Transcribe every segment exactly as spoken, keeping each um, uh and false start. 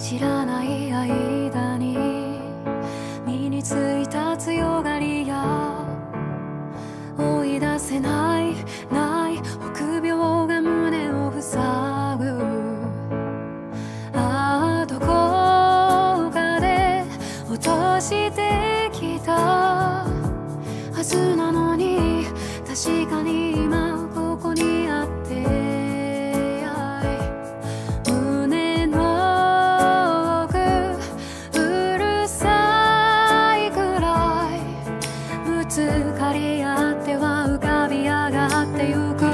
知らない間に身についた強がりや追い出せないない臆病が胸を塞ぐ。ああどこかで落としてきたはずなのに、確かに今ここにあって胸の奥うるさいくらいぶつかり合っては浮かび上がってゆく。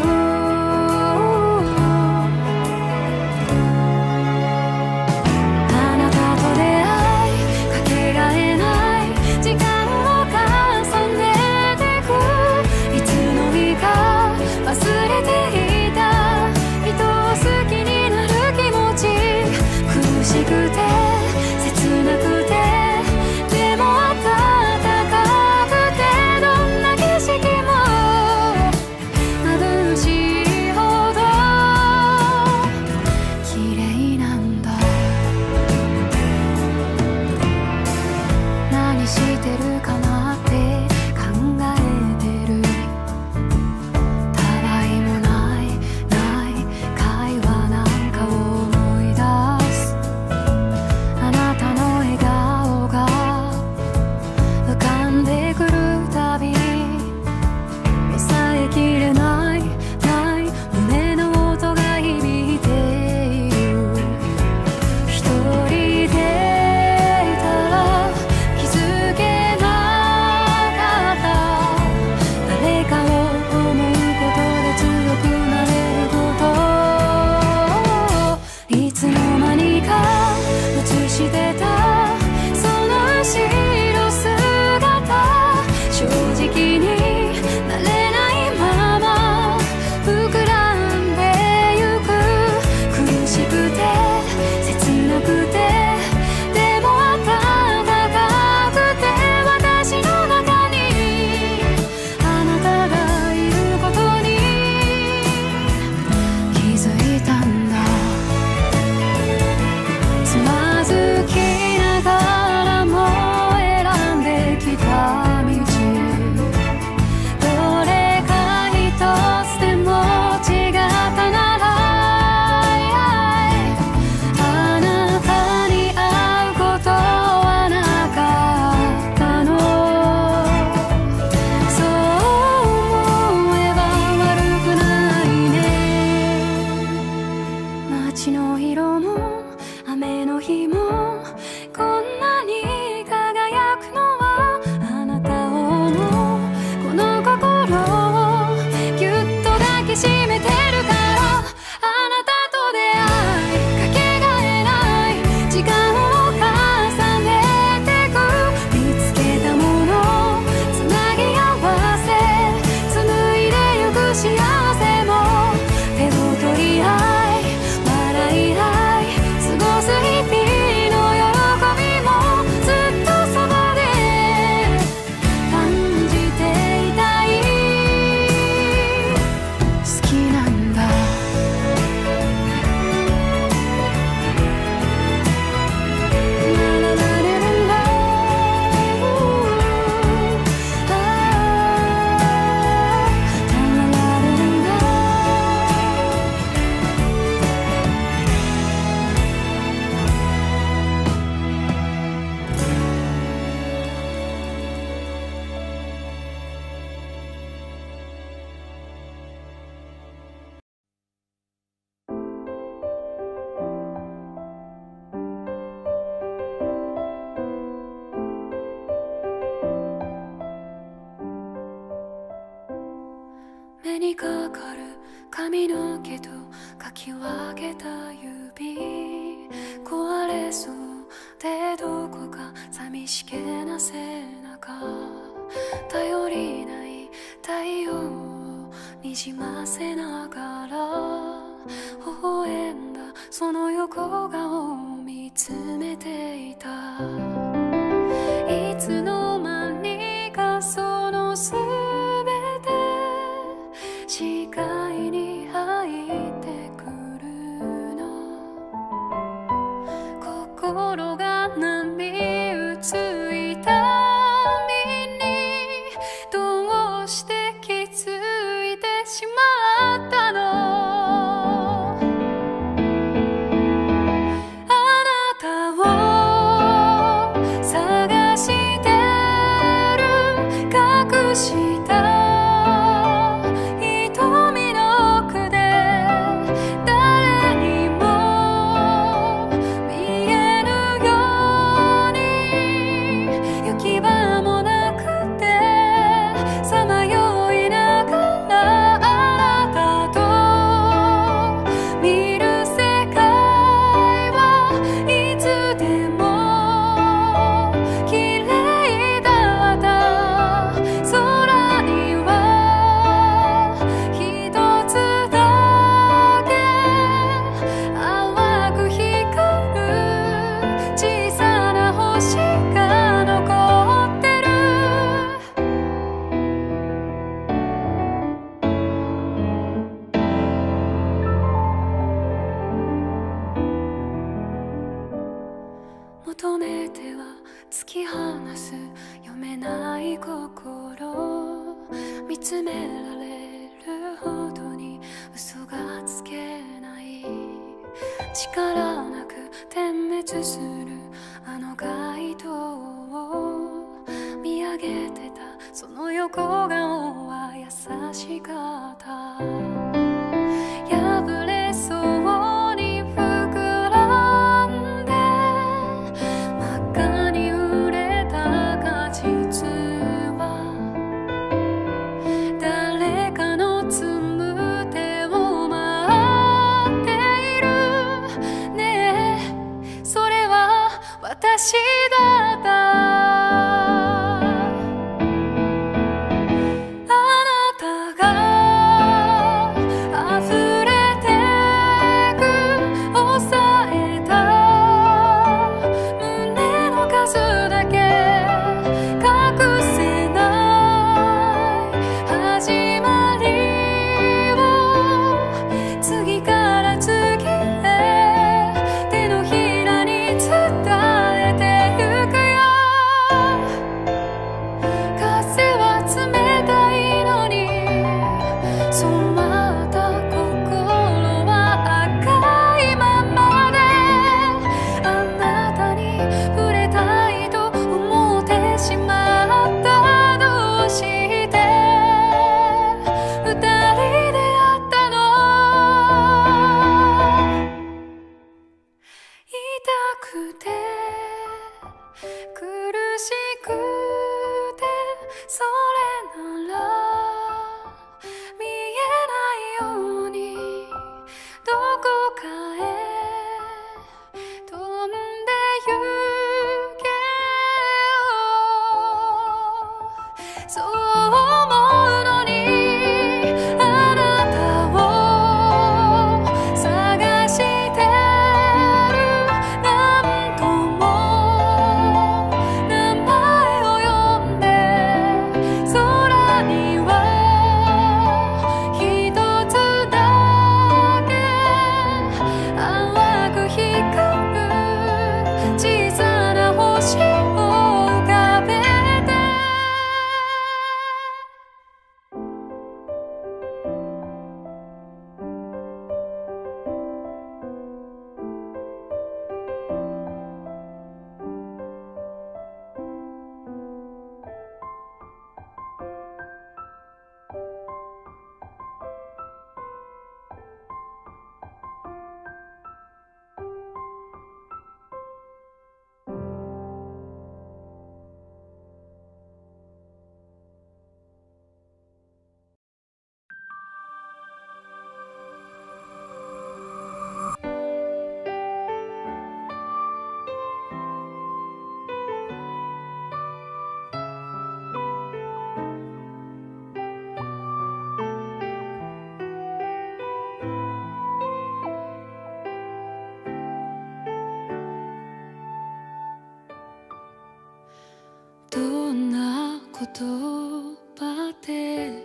あなたと出会いかけがえない時間を重ねてく。いつの日か忘れていた人を好きになる気持ち、苦しくて切なくてでも温かくて、どんな景色も眩しいほど綺麗なんだ。何してるかなって考えてる。たわいもないない会話なんかを思い出す。あなたの笑顔が浮かんでくるたび、抑えきれないない胸の音が響いている。一人でいたら気づけなかった、誰かを思うことで強くなれること、いつの間にか映してたその後ろ姿、正直になれないまま膨らんでゆく。苦しくて切なくてでも温かくて、私の中にあなたがいることに気づいたんだ。つまずきながらも選んできた道、どれか一つでも違ったなら、あなたに会うことはなかったの。そう思えば悪くないね。街の色も雨の日もこんなに輝くのは、あなたを思うこの心をぎゅっと抱きしめてるから。あなたと出会いかけがえない時間を重ねてく。見つけたものつなぎ合わせ紡いでゆく幸せも、手を取り合い笑い合い過ごす日々の喜びも、ずっとそばで感じていたい。好きなんだ。ララララララあーラララララ目にかかる髪の毛とかき分けた指、壊れそうでどこか寂しげな背中、頼りない太陽をにじませながら微笑んだその横顔を見つめていた。いつの間にかそのすべて視界に入ってくるの。ここ心が波打ついたびにどうして気づいてしまったの。あなたを探してる隠した瞳の奥で誰にも見えぬように行き場もなくてさまよいながらあなたと見る世界はいつでも綺麗だった空には一つだけ淡く光る小さな星が残ってる。求めては突き放す読めない心見つめられるほどに嘘がつけない力なく点滅するあの街灯を見上げてたその横顔は優しかった。破れそうに膨らんで真っ赤に売れた果実は誰かの摘む手を待っているねえそれは私だった。あなたが溢れてく抑えた胸の数だけ隠せない始まりを次から次へ手のひらに伝えてゆくよ。風は冷たいのに染まった心は赤いままであなたに触れたいと思ってしまった。どうして二人で会ったの。痛くて苦しくてそれなら見えないようにどこかへ飛んでゆけよ。そう思うのにあなたを探してる何度も名前を呼んで空には一つだけ淡く光る小さな星を浮かべてどんな言葉で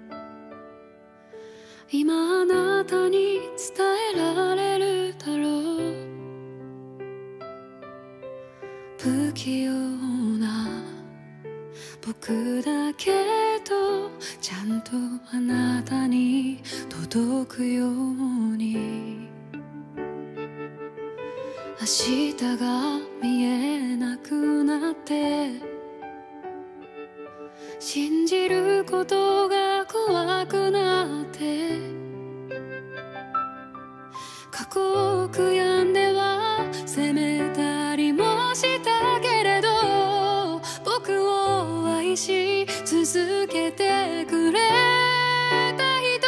今あなたに伝えられるだろう。 不器用な僕だけどちゃんとあなたに届くように明日が見えなくなって信じることが怖くなって過去を悔やんでは責めたりもしたけれど僕を愛し続けてくれた人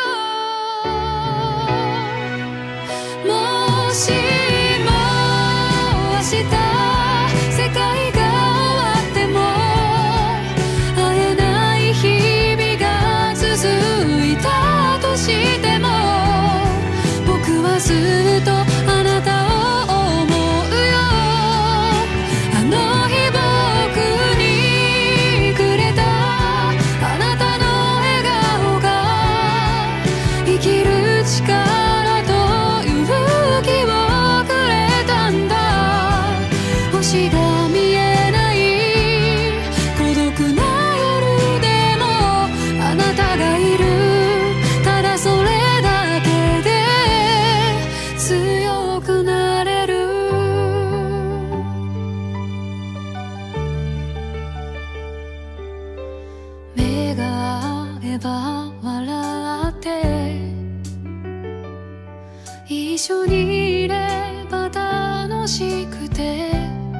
もしも明日世界が終わっても会えない日々が続いたとしても僕はずっとあなたを思うよあの日僕にくれたあなたの笑顔が生きる力と勇気をくれたんだ星が見えない孤独な夜でもあなたがいるただそれだけで強くなれる目が合えば笑って一緒にいれば楽しくて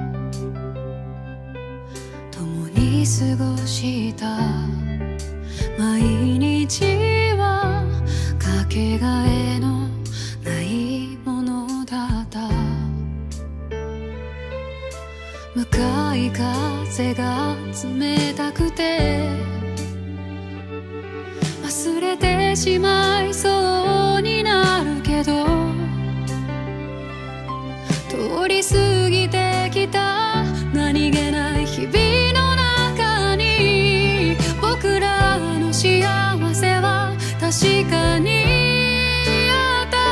共に過ごした毎日はかけがえのないものだった向かい風が冷たくて忘れてしまいそうになるけど通り過ぎてきた何気ない日々の中に僕らの幸せは確かにあった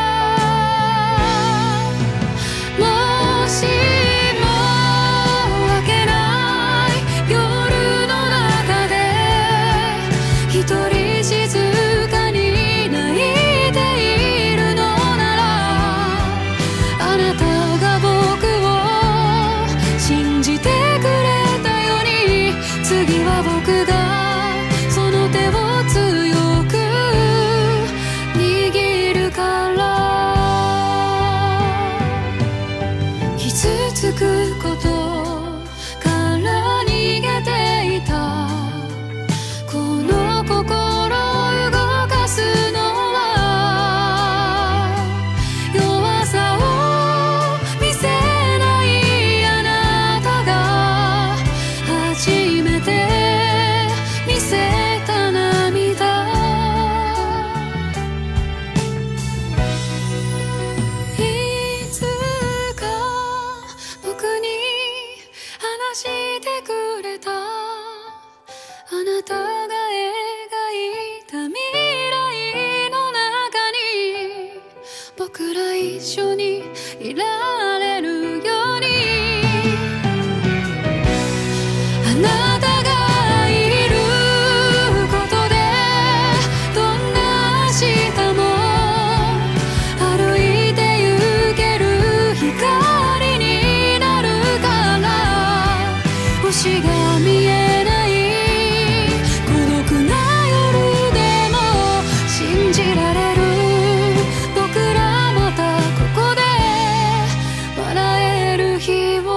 もしも明けない夜の中で一人静かに泣いているのならあなたが僕を信じてくれたように次は僕がその手を強く握るから傷つくことから逃げていたこの心を動かすのは弱さを見せないあなたが初めて見せた涙いつか僕に話してくれたあなたが描いた未来の中に僕ら一緒にいられるようにあなたがいることでどんな明日も歩いて行ける光になるから星が見えない孤独な夜でも信じられる僕らまたここで笑える日を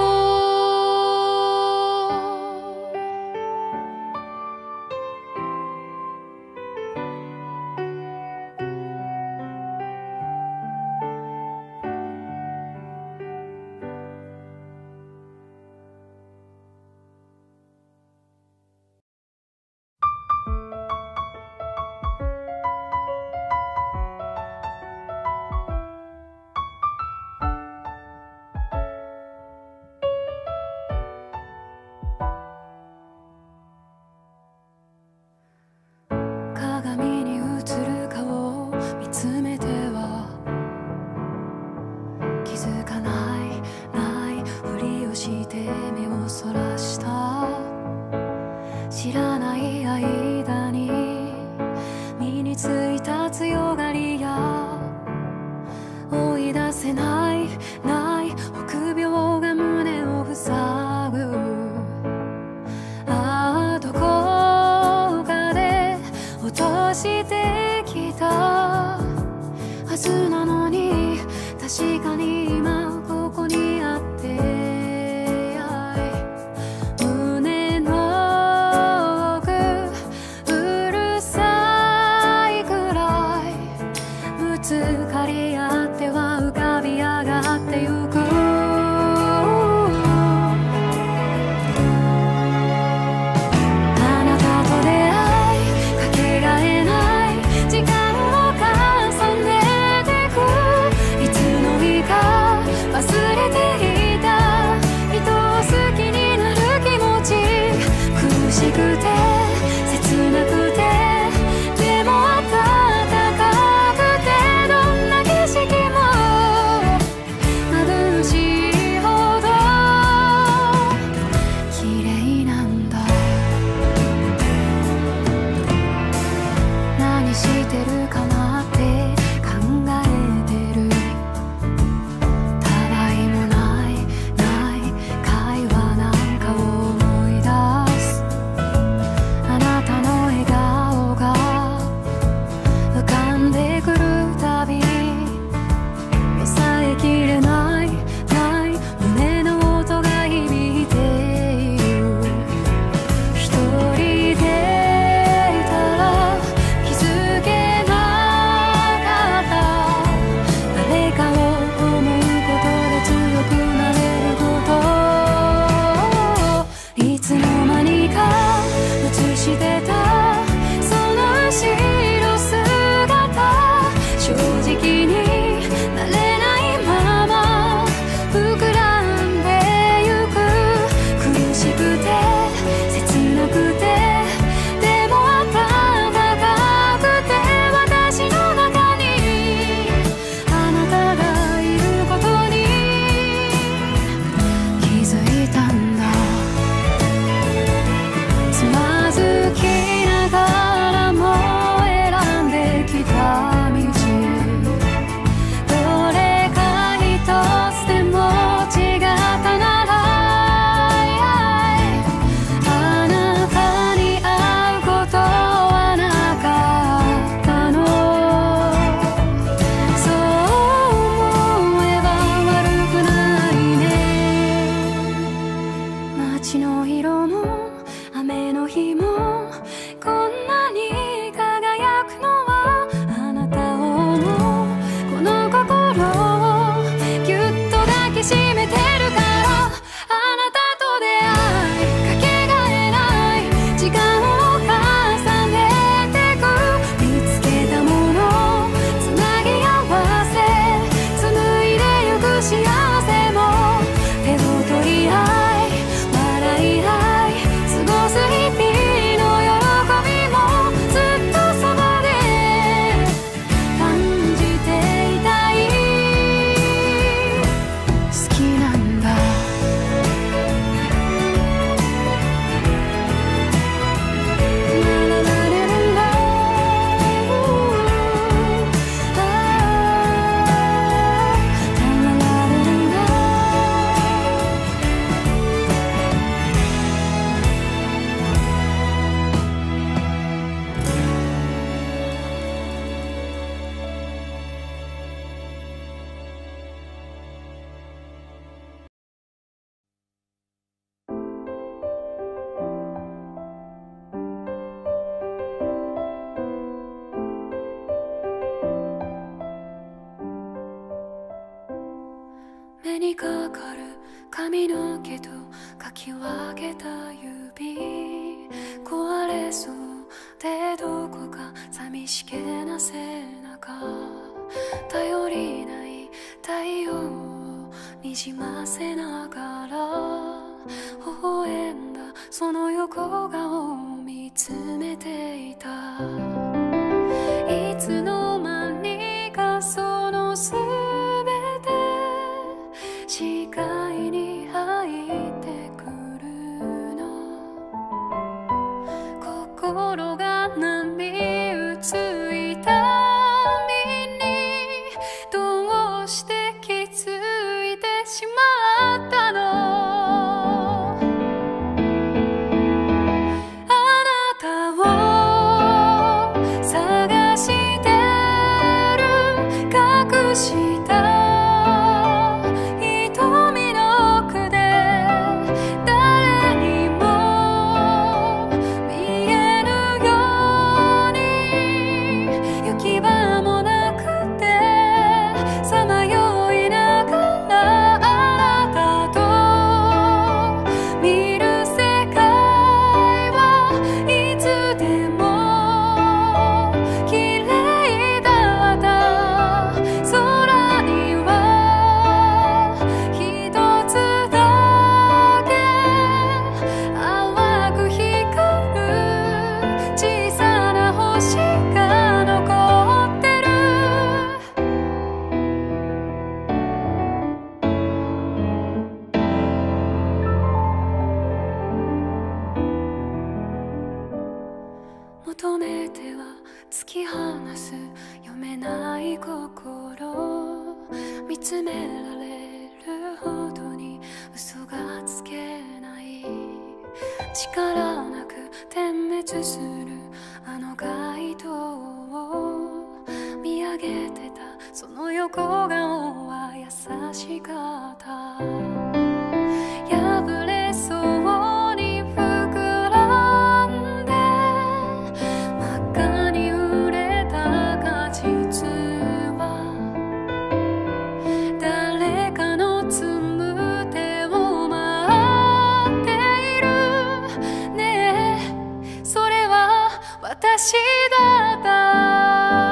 して目をそらした。知らない間に身についた強がりや追い出せないない臆病が胸を塞ぐ。ああどこかで落としてきたはずなのに、確かに今ここにあって胸の奥うるさいくらいぶつかり合っては浮かび上がってゆく。あなたと出会いかけがえない時間を重ねてく。いつの日か忘れていた人を好きになる気持ち。苦しくて切なくてでも温かくて、どんな景色も眩しいほど綺麗なんだ。何してるかなって考えてる。たわいもないない会話なんかを思い出す。あなたの笑顔が浮かんでくるたび、抑えきれないない胸の音が響いている。一人でいたら気づけなかった。誰かを思うことで強くなれること、いつの間にか映してたその後ろ姿。正直になれないまま膨らんでゆく。苦しくて切なくてでも温かくて、私の中にあなたがいることに気づいたんだ。つまずきながらも選んできた道、どれか一つでも違ったならあなたに会うことはなかったの。そう思えば悪くないね。街の色も雨の日もこんなに輝くのは、あなたを思うこの心をぎゅっと抱きしめてるから。あなたと出会いかけがえない時間を重ねてく。見つけたものつなぎ合わせ紡いでゆく幸せも、手を取り合い笑い合い過ごす日々の喜びも、ずっとそばで感じていたい。好きなんだ。ララララララあーラララララ目にかかる髪の毛とかき分けた指、壊れそうでどこか寂しげな背中、頼りない太陽をにじませながら微笑んだその横顔を見つめていた。いつの間にかそのすべて視界に入突き放す読めない心、見つめられるほどに嘘がつけない、力なく点滅するあの街灯を見上げてた、その横顔は優しかった。破れそうに膨らんで真っ赤に売れた果実は、誰かの摘む手を待っているねえ、それは私だった。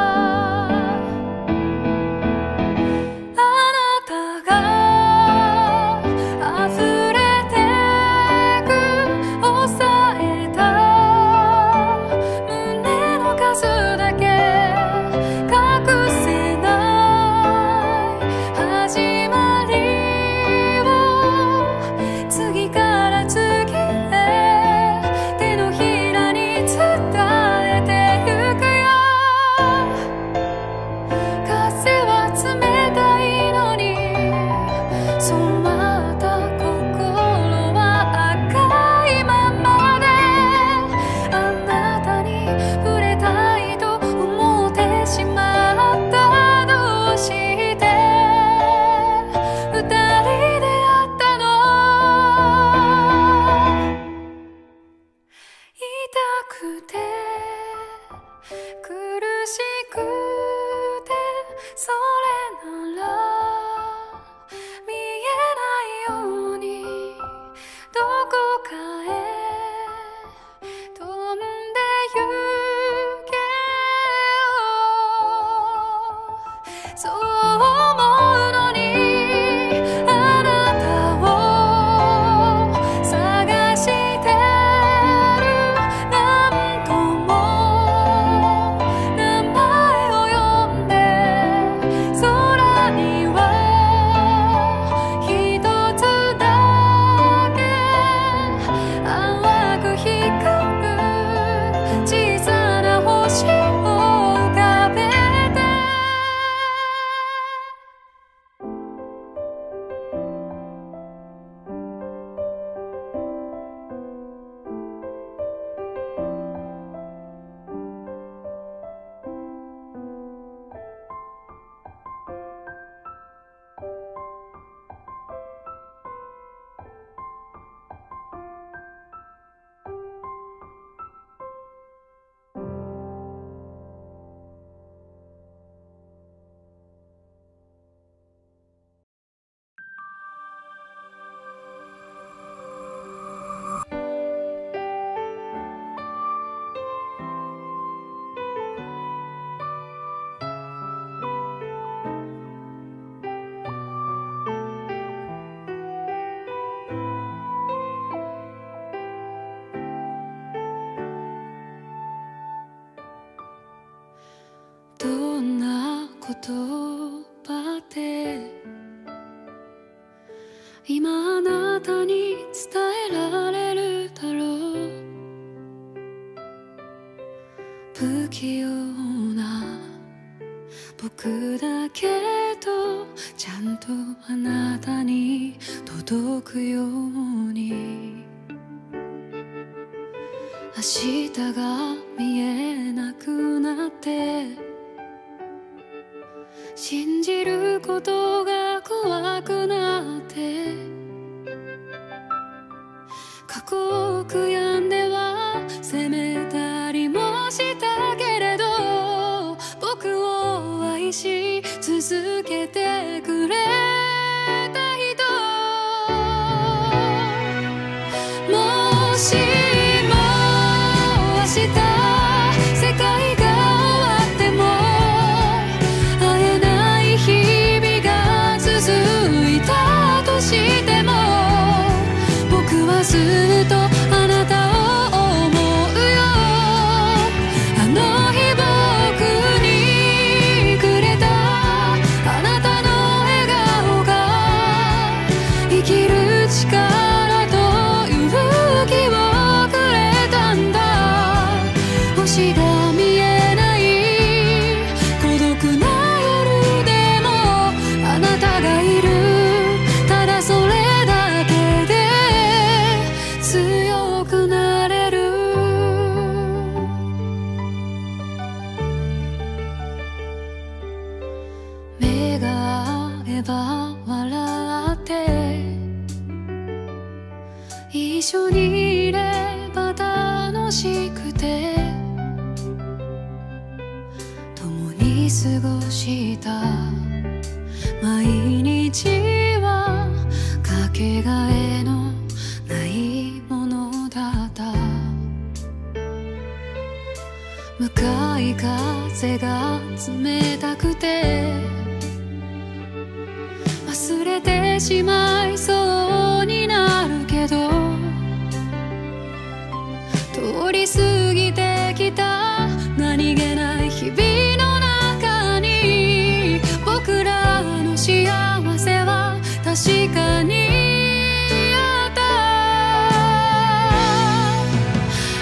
どんな言葉で今あなたに伝えられるだろう。不器用な僕だけどちゃんとあなたに届くように、明日が見えなくなって信じることが怖くなって、過去を悔やんでは責めたりもしたけれど、僕を愛し続けてくれた人、もしも明日世界がずっとあなたを一緒にいれば楽しくて共に過ごした毎日はかけがえのないものだった。向かい風が冷たくて忘れてしまいそうになるけど通り過ぎてきた何気ない日々の中に僕らの幸せは確かにあった。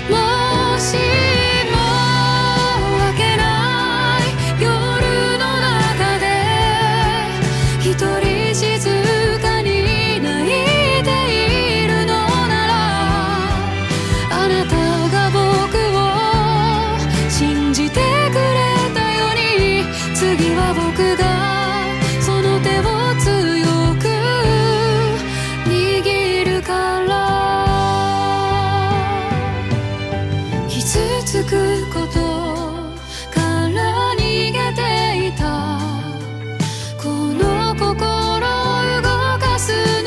もしも明けない夜の中で一人静かに泣いているのならあなたが僕を信じてくれたように次は僕がその手を強く握るから傷つくことから逃げていたこの心を動かすの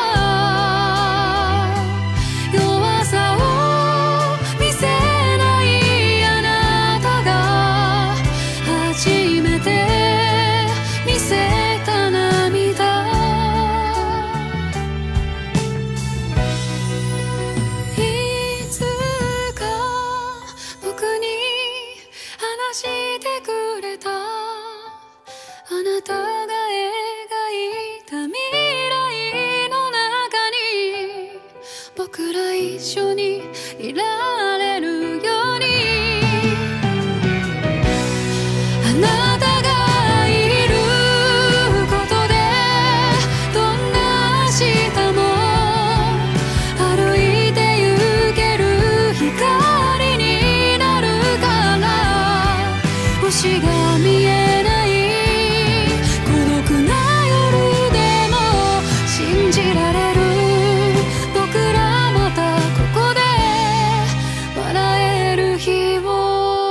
は弱さを見せないあなたが初めて見せた涙。いつか僕に話してくれたあなたが描いた未来の中に僕ら一緒にいられるようにあなたがいることでどんな明日も歩いて行ける光になるから星が見えない孤独な夜でも信じられる僕らまたここで笑える日を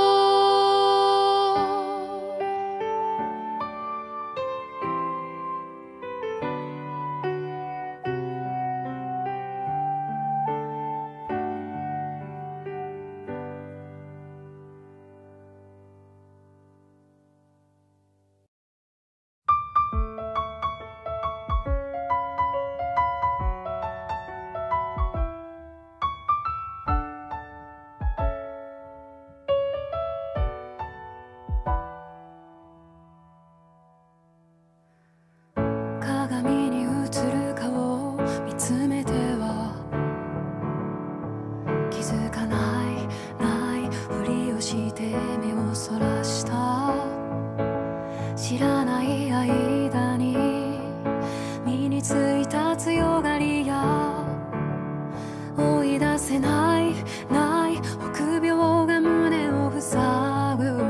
鏡に映る顔を見つめては気づかないないふりをして目をそらした知らない間に身についた強がりや追い出せないない臆病が胸を塞ぐ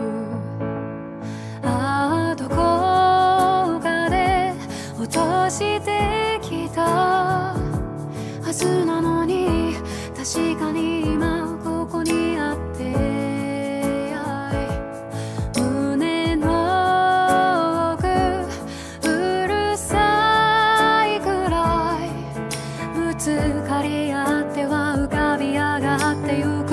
ああどこかで落としてきたはずなのに確かに今ここにあって胸の奥うるさいくらいぶつかり合っては浮かび上がってゆく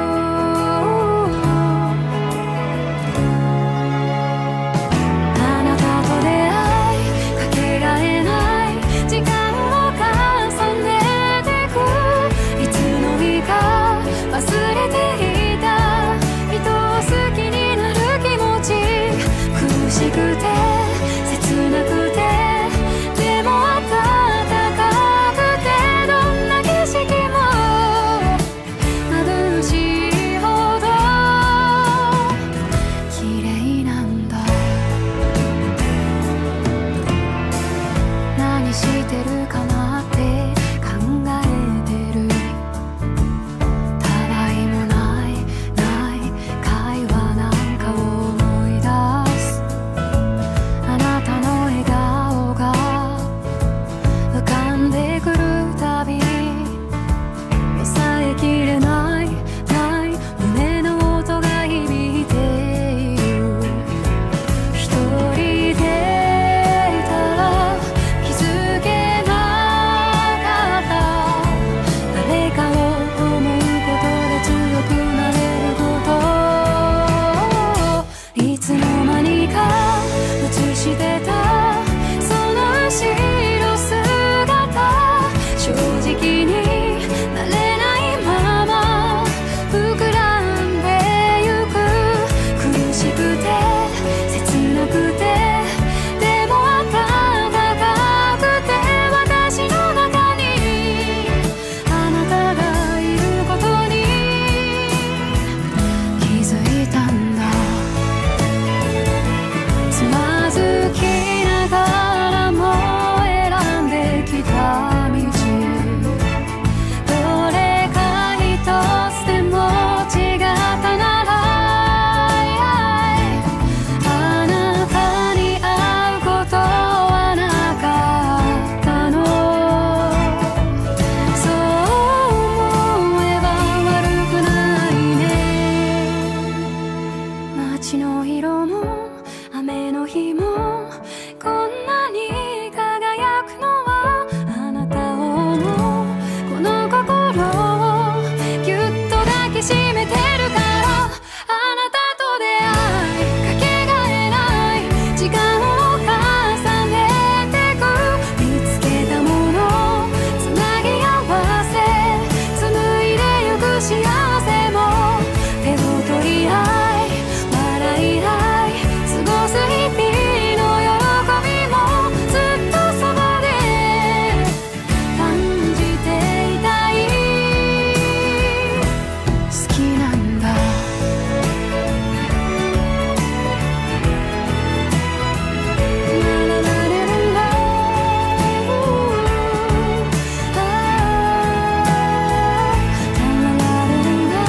あなたと出会いかけがえない時間を重ねてくいつの日か忘れていた人を好きになる気持ち苦しくて切なくてでも温かくてどんな景色もになれないまま膨らんでゆく、苦しくて切なくてでも温かくて、私の中にあなたがいることに気づいたんだ。つまずきながらも選んできた道、どれか一つでも違ったなら、あなたに会うことはなかったの。そう思えば悪くないね。街の色も雨の日もこんなに輝くのは、あなたを思うこの心をぎゅっと抱きしめてるから。あなたと出会いかけがえない時間を重ねてく、見つけたものつなぎ合わせ紡いでゆく幸せも、手を取り合い笑い合い過ごす日々の喜びも、ずっとそばで感じていたい。好きなんだ。ラララレルラあラララレルラ。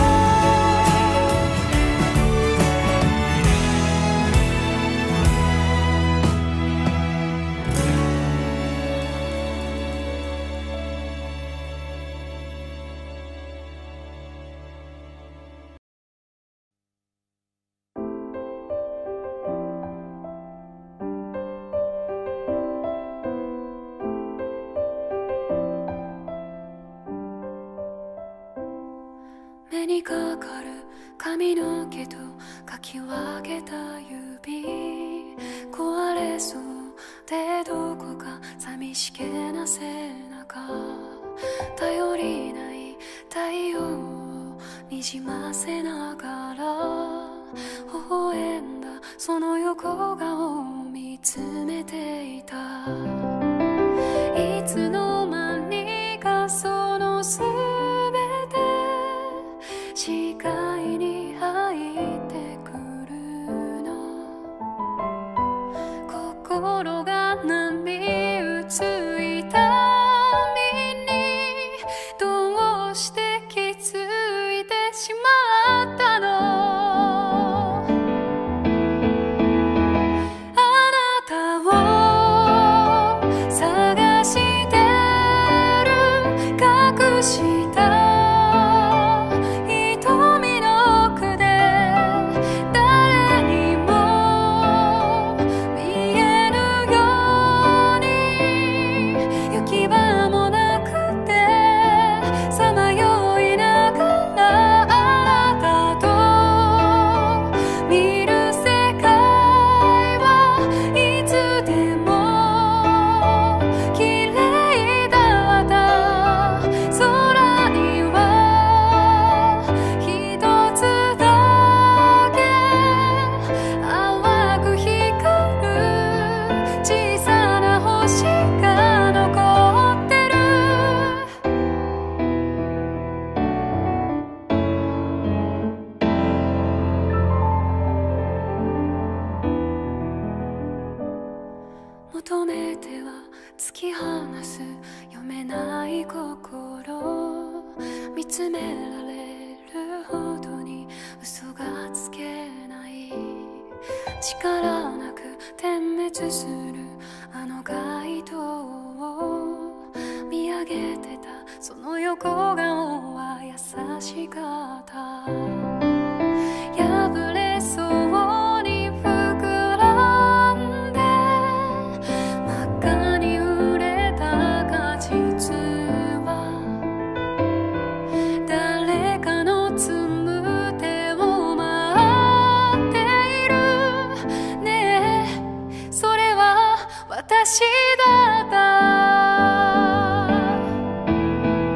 目にかかる髪の毛とかき分けた指、壊れそうでどこか寂しげな背中、頼りない太陽をにじませながら微笑んだその横顔を見つめていた。いつの間にかそのすべて視界に入ってくるの。心が波打つ痛みにどうして気づいてしまったの。あなたを探してる隠した瞳の奥で、誰にも見えぬように行き場もなくてさまよいながら、あなたと見る世界はいつでも綺麗だった。空には一つだけ淡く光る小さな星が残ってる。求めては突き放す読めない心、見つめられるほどに嘘がつけない、力なく点滅するあの街灯を見上げてたその横顔は優しかった。破れそうに膨らんで真っ赤に売れた果実は、誰かの紡ぐ手を待っているねえ、それは私だった。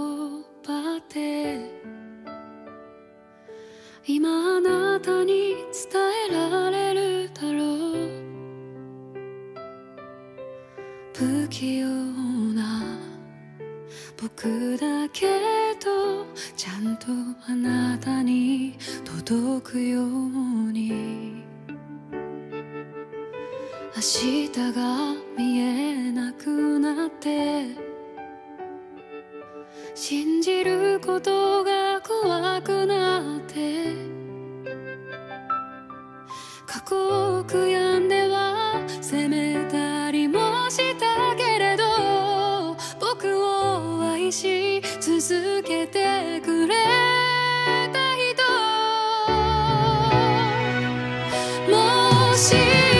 葉で今あなたに伝えられるだろう。不器用な僕だけどちゃんとあなたに届くように。明日が見えなくなって信じることが怖くなって過去を悔やんでは責めたりもしたけれど僕を愛し続けてくれた人。もし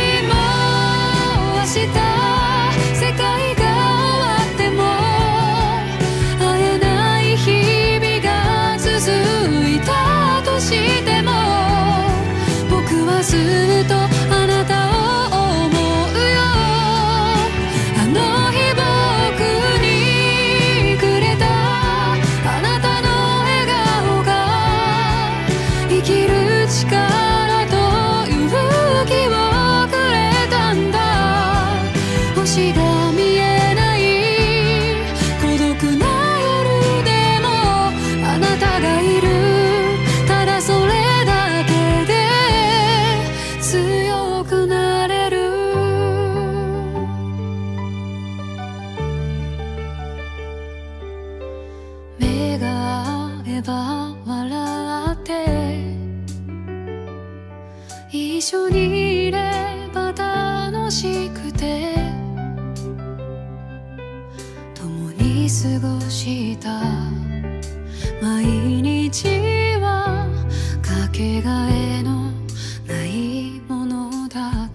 明日世界が終わっても会えない日々が続いたとしても僕はずっとあなたを思うよ。あの日僕にくれたあなたの笑顔が生きる力と勇気をくれたんだ。星が見えない孤独な夜でもあなたがいる。ただそれだけで強くなれる。目が合えば笑って一緒にいれば楽しくて共に過ごした毎日はかけがえのないものだった。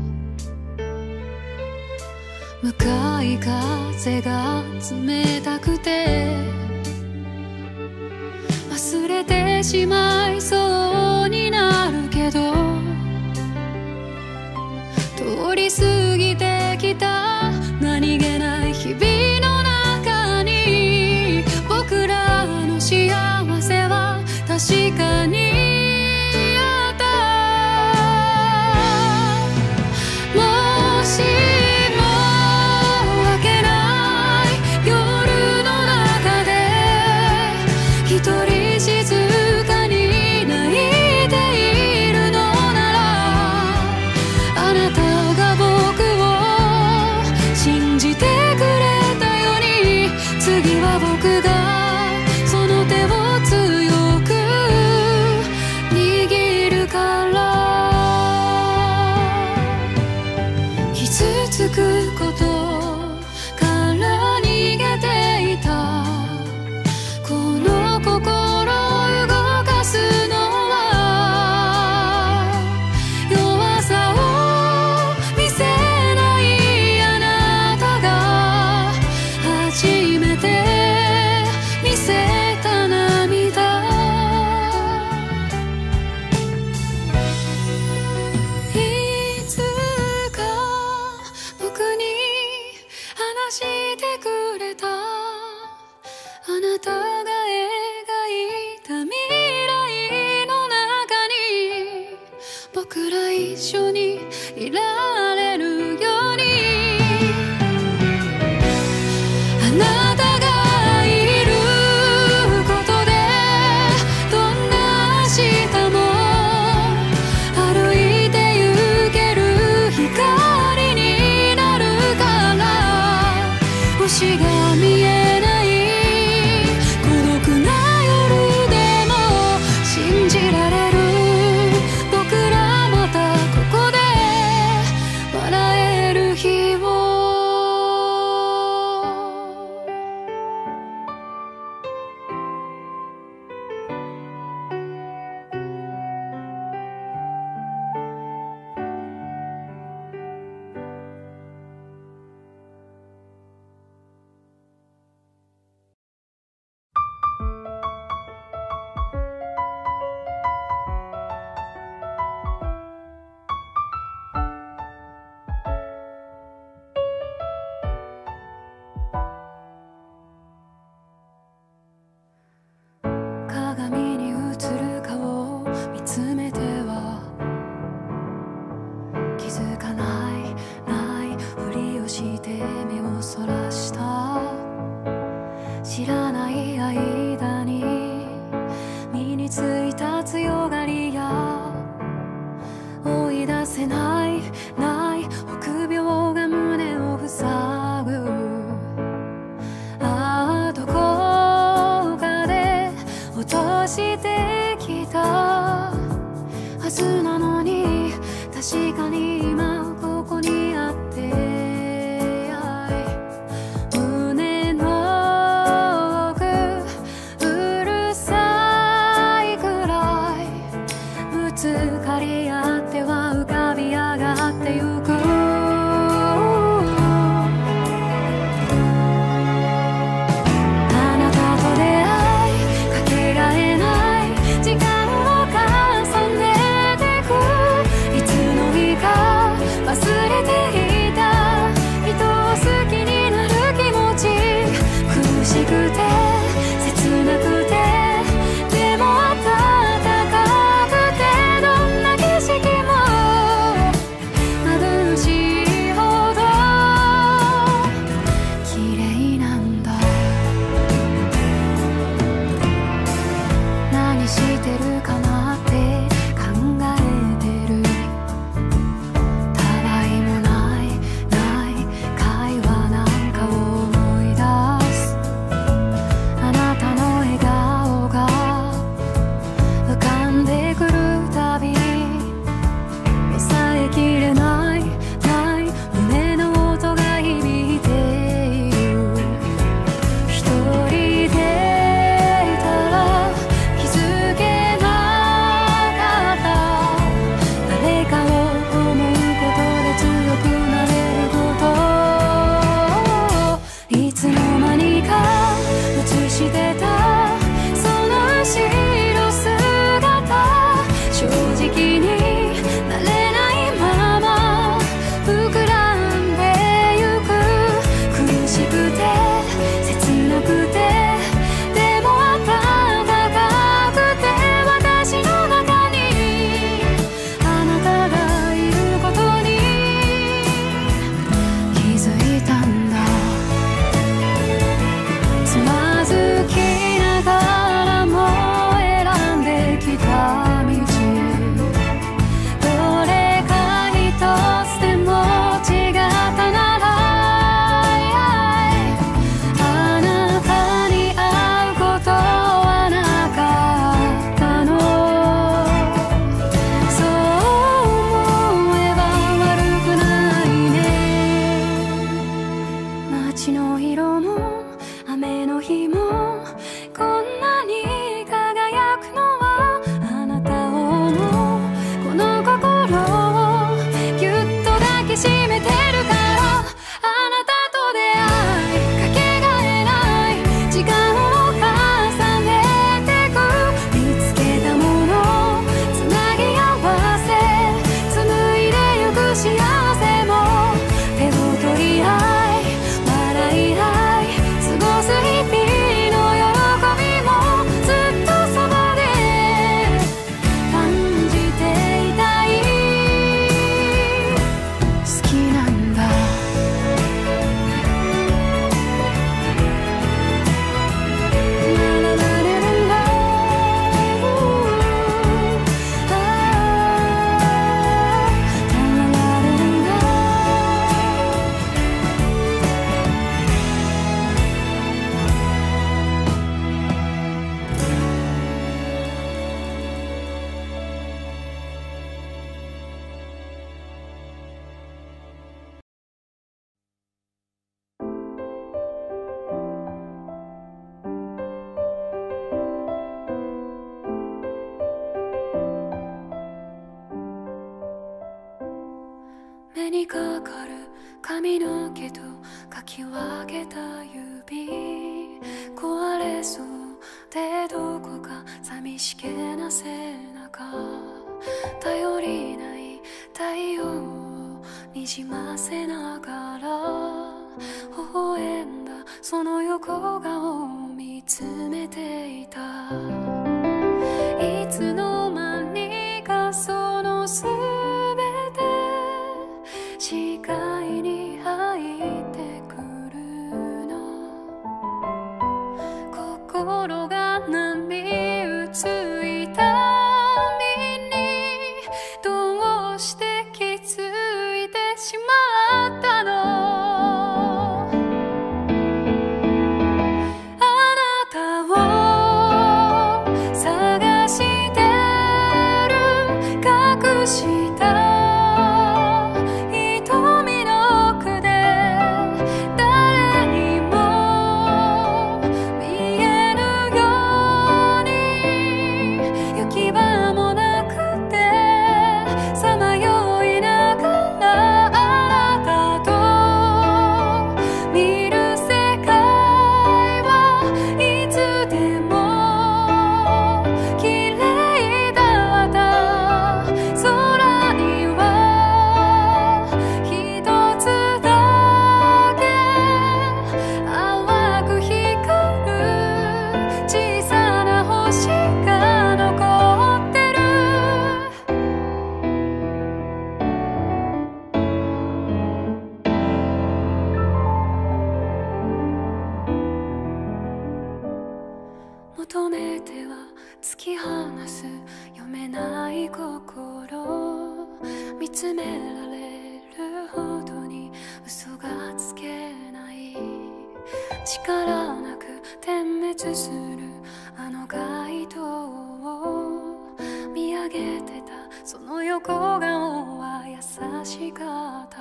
向かい風が冷たくて忘れてしまいそうになるけど通り過ぎてきた何気ない日々の中に僕らの幸せは確かにあった。もしも明けない夜の中で一人静かに泣いているのならあなたが僕を信じてくれたように次は僕がその手を強く握るから。傷つくことから逃げていたこの心を動かすのは弱さを見せないあなたが初めて見せた涙。いつか僕に話してくれたあなたが描いた未来の中に僕ら一緒にいられるように。あなたがいることでどんな明日も歩いて行ける光になるから。星が見えない孤独かかる髪の毛とかき分けた指、壊れそうでどこか寂しげな背中、頼りない太陽をにじませながら微笑んだその横顔を見つめていた。いつの間にかそのすべて視界に入ってくるの。心が波打つ痛みにどうして気づいてしまったの。あなたを探してる隠した瞳の奥で誰にも見えぬように行き場もなくてさまよいながらあなたと見る世界はいつでも綺麗だった。空には一つだけ淡く光る小さな星が残ってる。求めては突き放す読めない心、見つめられるほどに嘘がつけない、力なく点滅するあの街灯を見上げてたその横顔は優しかった。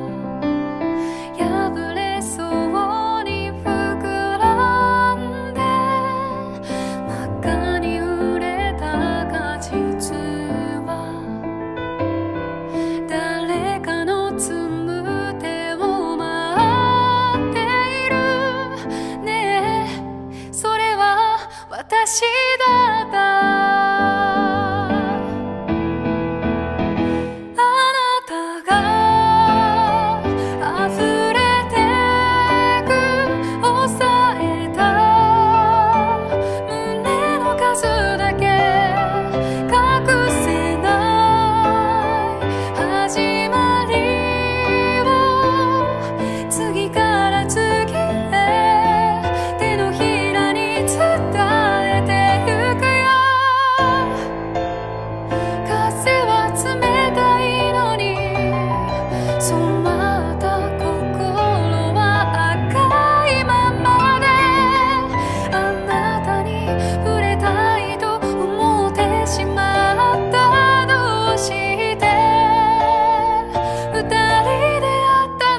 破れそうに膨らんで真っ赤に売れた果実は誰かの摘む手を待っているね。えそれは私だった。あなたが溢れてく抑えた胸の数だけ隠せない始まりを次から次へ手のひらに伝えてゆくよ。風は冷たいのに染まった心は赤いままで、あなたに触れたいと思ってしまった。どうして二人で会ったの。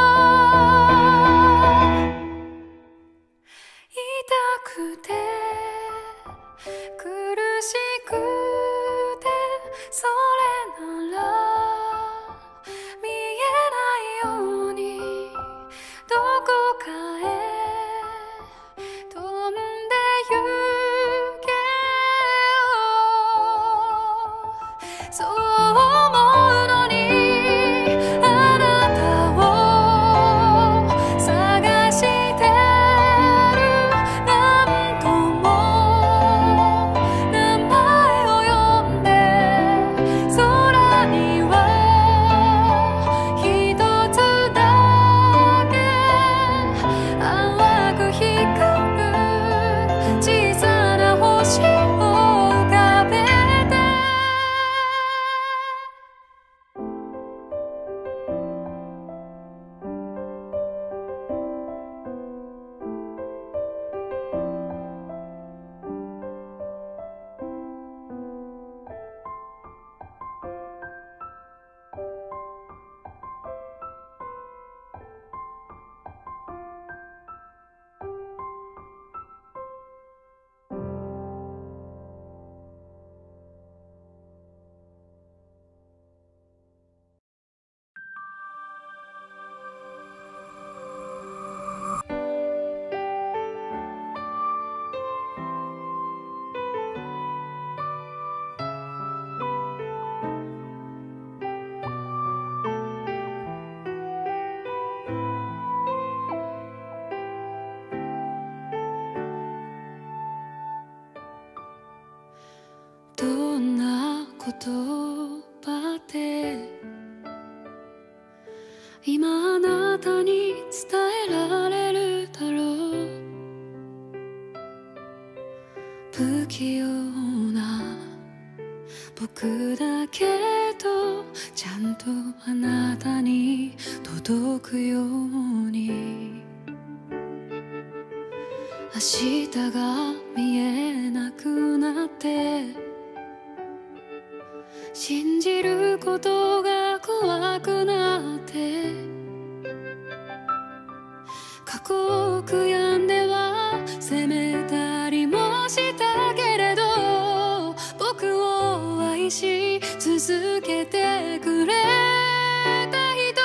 痛くて苦しくてそれなら見えないようにどこかへ飛んでゆけよ。そう思うのにあなたを探してる。なんとも名前を葉って今あなたに伝えられるだろう。不器用な僕だけどちゃんとあなたに届くように。明日が見えなくなって信じることが怖くなって過去を悔やんでは責めたりもしたけれど僕を愛し続けてくれた人。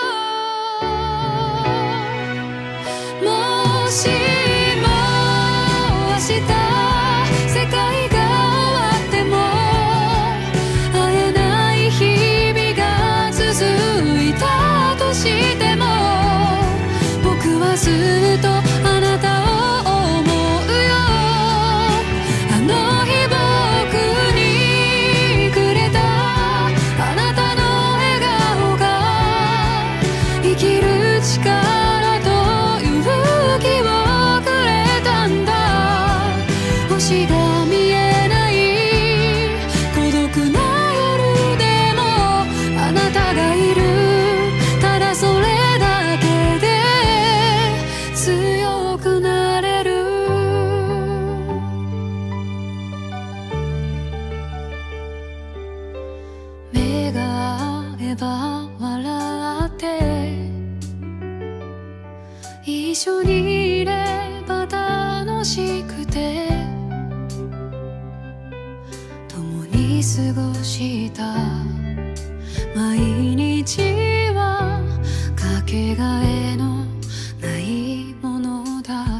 もしも明日世界が終わっても会えない日々が続いたとしても僕はずっとあなたを思うよ。あの日僕にくれたあなたの笑顔が生きる力と勇気をくれたんだ。星が見えない孤独な夜でもあなたがいる。ただそれだけで強くなれる。目が合えば笑って一緒にいれば楽しくて共に過ごした毎日はかけがえのないものだった。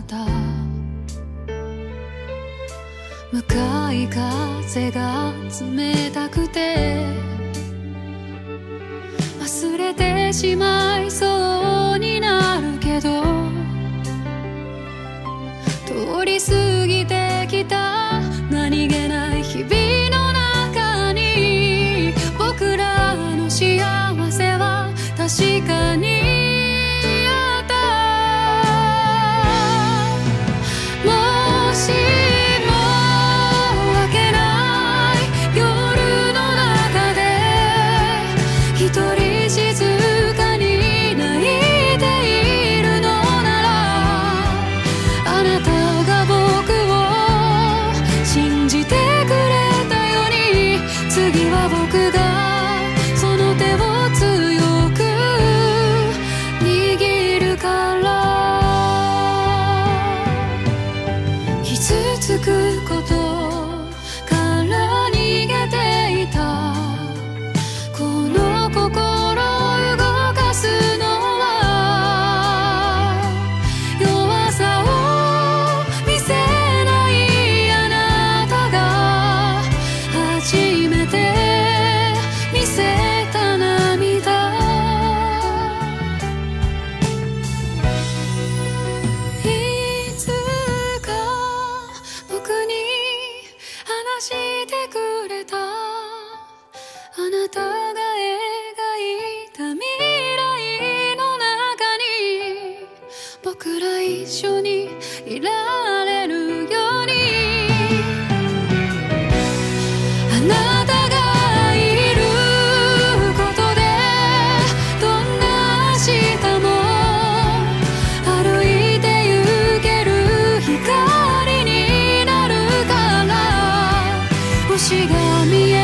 向かい風が冷たくて忘れてしまいそうになるけど通り過ぎてきた何気ない日々の中に僕らの幸せは確かにあった。もしも明けない夜の中で一人静かに泣いているのならあなたが僕を信じてくれたように次は僕がその手を強く握るから。傷つくことから逃げていたこの心を動かすのは弱さを見せないあなたが初めて見せた涙。いつか僕に話してくれたあなたが描いた未来の中に僕ら一緒にいられるように。あなたがいることでどんな明日も歩いて行ける光になるから。星が見え